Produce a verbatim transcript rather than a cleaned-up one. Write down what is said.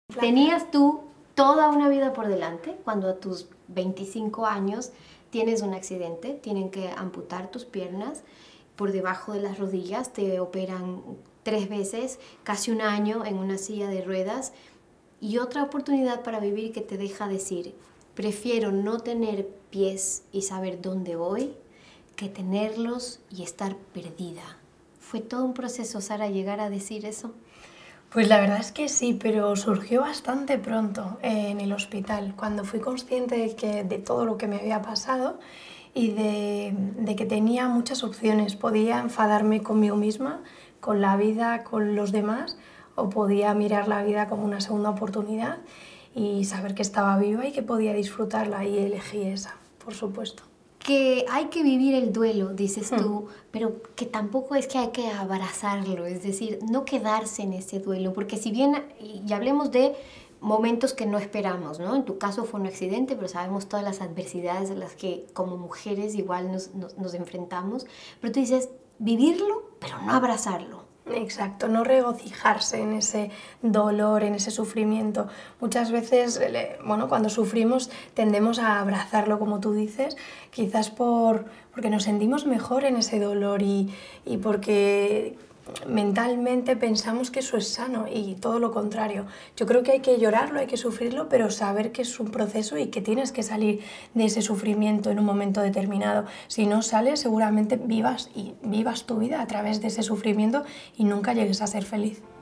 Tenías tú toda una vida por delante cuando a tus veinticinco años tienes un accidente, tienen que amputar tus piernas por debajo de las rodillas, te operan tres veces, casi un año en una silla de ruedas y otra oportunidad para vivir que te deja decir, prefiero no tener pies y saber dónde voy que tenerlos y estar perdida. ¿Fue todo un proceso, Sara, llegar a decir eso? Pues la verdad es que sí, pero surgió bastante pronto eh, en el hospital, cuando fui consciente de, que, de todo lo que me había pasado y de, de que tenía muchas opciones. Podía enfadarme conmigo misma, con la vida, con los demás, o podía mirar la vida como una segunda oportunidad y saber que estaba viva y que podía disfrutarla, y elegí esa, por supuesto. Que hay que vivir el duelo, dices tú, mm. pero que tampoco es que hay que abrazarlo, es decir, no quedarse en ese duelo, porque si bien, y hablemos de momentos que no esperamos, ¿no? En tu caso fue un accidente, pero sabemos todas las adversidades a las que como mujeres igual nos, nos, nos enfrentamos, pero tú dices, vivirlo, pero no abrazarlo. Exacto, no regocijarse en ese dolor, en ese sufrimiento. Muchas veces, bueno, cuando sufrimos tendemos a abrazarlo, como tú dices, quizás por, porque nos sentimos mejor en ese dolor y, y porque mentalmente pensamos que eso es sano, y todo lo contrario. Yo creo que hay que llorarlo, hay que sufrirlo, pero saber que es un proceso y que tienes que salir de ese sufrimiento en un momento determinado. Si no sales, seguramente vivas, y vivas tu vida a través de ese sufrimiento y nunca llegues a ser feliz.